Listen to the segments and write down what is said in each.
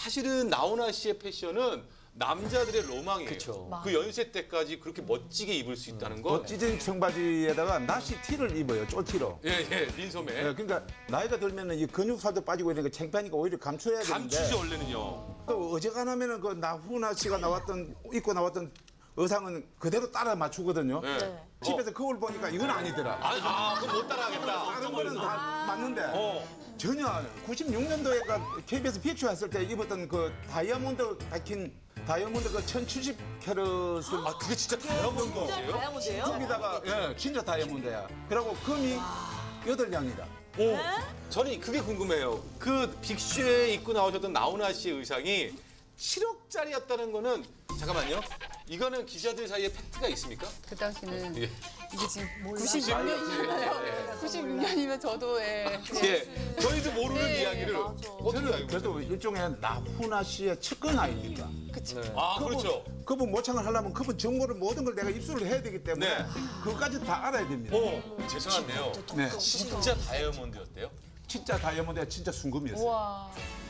사실은 나훈아 씨의 패션은 남자들의 로망이에요. 그쵸. 그 연세 때까지 그렇게 멋지게 입을 수 있다는 건. 찢은 청바지에다가 나시 티를 입어요, 쫄티로. 예, 민소매. 예, 그러니까 나이가 들면은 이 근육살도 빠지고 이러니까 창피하니까 오히려 감춰야 되는데. 감추죠, 원래는요. 또 어지간하면은 그 나훈아 씨가 입고 나왔던 의상은 그대로 따라 맞추거든요. 네. 집에서 거울 보니까 이건 아니더라. 그럼 못 따라하겠다. 다른 거는 다 맞는데 전혀 96년도에 KBS 비추했을 때 입었던 그 다이아몬드 박힌 다이아몬드 그 1070캐럿을 그게 진짜 다이아몬드예요? 다이아몬드예요? 거기다가 예, 진짜 다이아몬드야. 그리고 금이 8량이다. 저는 그게 궁금해요. 그 빅쇼에 입고 나오셨던 나훈아 씨의 의상이 7억짜리였다는 거는 잠깐만요. 이거는 기자들 사이에 팩트가 있습니까? 그 당시는 예. 이게 지금 96년이잖아요. 96년이면 저도 예, 저희도 모르는 네, 이야기를 어떻게 알고 그래도 일종의 나훈아 씨의 측근 아닙니까? 그쵸. 그렇죠. 그분 모창을 하려면 그분 정보를 모든 걸 내가 입수를 해야 되기 때문에 네. 그것까지 다 알아야 됩니다. 죄송한데요. 네. 진짜 다이아몬드였대요? 진짜 다이아몬드가 진짜 순금이었어요. 와.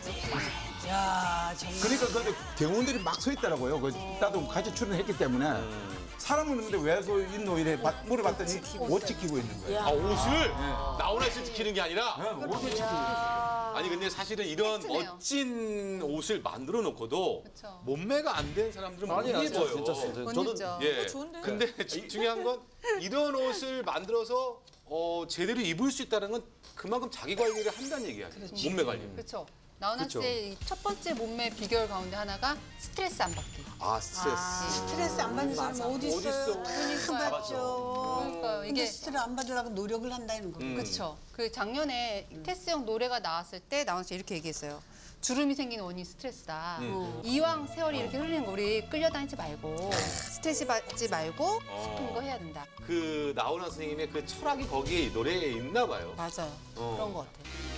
야, 정말. 그러니까 그 경호원들이 막 서 있더라고요. 나도 같이 출연했기 때문에 사람은 없는데 왜 그 있노 이래 물어봤더니 옷 지키고 있는 거예요. 옷을 나훈아 씨 지키는 게 아니라? 옷을 지키고 있어요. 아니 근데 사실은 이런 팩트네요. 멋진 옷을 만들어 놓고도 그쵸. 몸매가 안 된 사람들은 못 입어요. 진짜 못 저는 입죠. 예. 좋은데? 근데 중요한 건 이런 옷을 만들어서 제대로 입을 수 있다는 건 그만큼 자기 관리를 한다는 얘기 아니에요. 몸매 관리. 그렇죠. 나훈아 그쵸. 씨의 이 첫 번째 몸매 비결 가운데 하나가 스트레스 안 받기. 스트레스. 스트레스 안 받는 사람 어디 있어요? 어딨어. 안 받죠. 그러니까요. 근데 이게 스트레스 안 받으려고 노력을 한다는 거. 그렇죠. 그 작년에 테스형 노래가 나왔을 때 나훈아 씨 이렇게 얘기했어요. 주름이 생기는 원인이 스트레스다. 이왕 세월이 이렇게 흐르는 거 우리 끌려다니지 말고 스트레스 받지 말고 싶은 거 해야 된다. 그 나훈아 선생님의 그 철학이 거기에 이 노래에 있나 봐요. 맞아요. 그런 것 같아요.